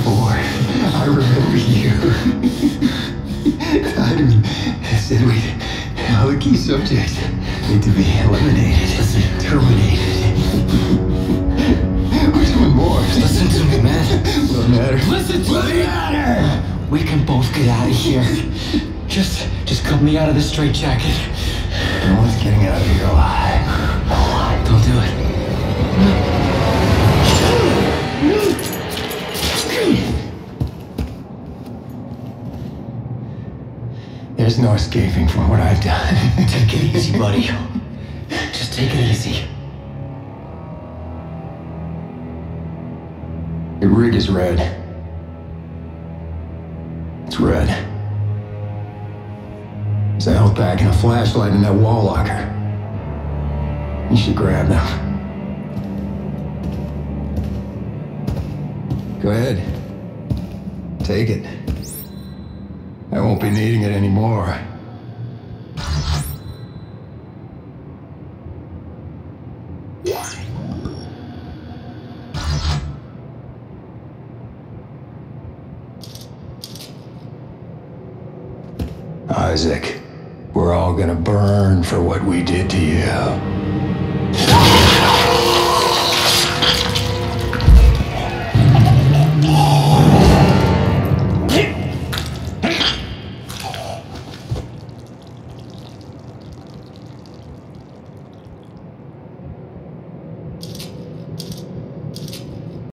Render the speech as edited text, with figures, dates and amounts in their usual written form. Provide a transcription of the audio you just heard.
before. I remember you. Titan said all the key subjects need to be eliminated, terminated. We're doing more. Listen to me, man. What matters? Listen to me! We can both get out of here. Just cut me out of this straitjacket. No one's getting out of here alive. Don't do it. There's no escaping from what I've done. Take it easy, buddy. Just take it easy. Your rig is red. It's red. There's a health pack and a flashlight in that wall locker. You should grab them. Go ahead. Take it. I won't be needing it anymore. Isaac, we're all gonna burn for what we did to you.